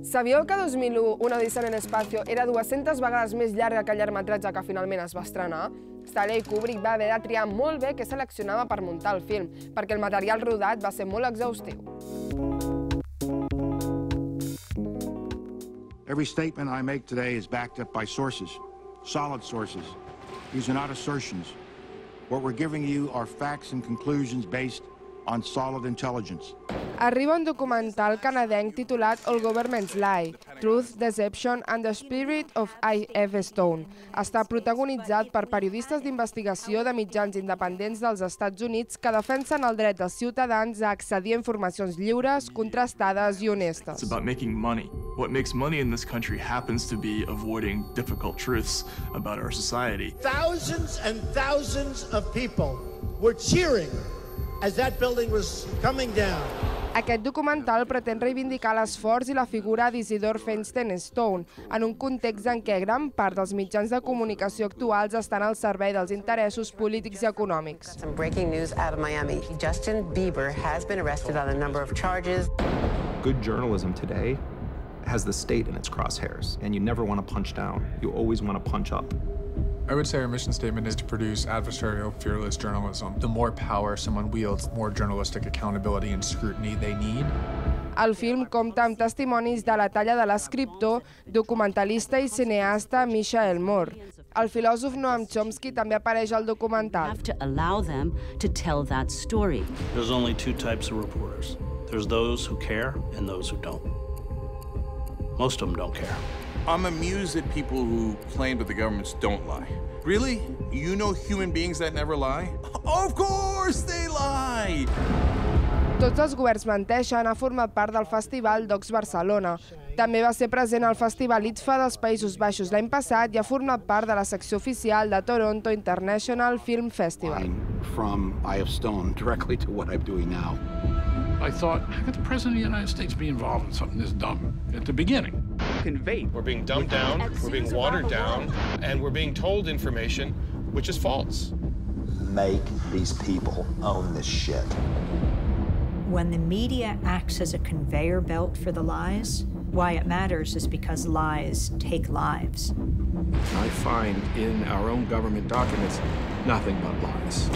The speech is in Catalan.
Sabíeu que 2001 Una odissea en l'espacio era 200 vegades més llarga que el llargmetratge que finalment es va estrenar? Stanley Kubrick va haver de triar molt bé què seleccionava per muntar el film, perquè el material rodat va ser molt exhaustiu. Every statement I make today is backed up by sources, solid sources. These are not assertions. What we're giving you are facts and conclusions based on solid intelligence. Arriba un documental canadenc titulat All Governments Lie, Truth, Deception and the Spirit of I.F. Stone. Està protagonitzat per periodistes d'investigació de mitjans independents dels Estats Units que defensen el dret dels ciutadans a accedir a informacions lliures, contrastades i honestes. It's about making money. What makes money in this country happens to be avoiding difficult truths about our society. Thousands and thousands of people were cheering as that building was coming down. Aquest documental pretén reivindicar l'esforç i la figura d'Isidore Feinstein Stone en un context en què gran part dels mitjans de comunicació actuals estan al servei dels interessos polítics i econòmics. Some breaking news out of Miami. Justin Bieber has been arrested on a number of charges. Good journalism today has the state in its crosshairs, and you never want to punch down. You always want to punch up. I would say our mission statement is to produce adversarial, fearless journalism. The more power someone wields, the more journalistic accountability and scrutiny they need. El film compta amb testimonis de la talla de l'escriptor, documentalista i cineasta Michael Moore. El filòsof Noam Chomsky també apareix al documental. There's only two types of reporters. There's those who care and those who don't. Most of them don't care. I'm amused at people who claim that the governments don't lie. Really? You know human beings that never lie? Of course they lie! Tots els governs menteixen ha format part del Festival Docs Barcelona. També va ser present al Festival ITFA dels Països Baixos l'any passat i ha format part de la secció oficial de Toronto International Film Festival. From I.F. Stone directly to what I'm doing now. I thought, how could the President of the United States be involved in something this dumb at the beginning? We're being dumbed down, we're being watered down, and we're being told information which is false. Make these people own this shit. When the media acts as a conveyor belt for the lies, why it matters is because lies take lives. I find in our own government documents nothing but lies.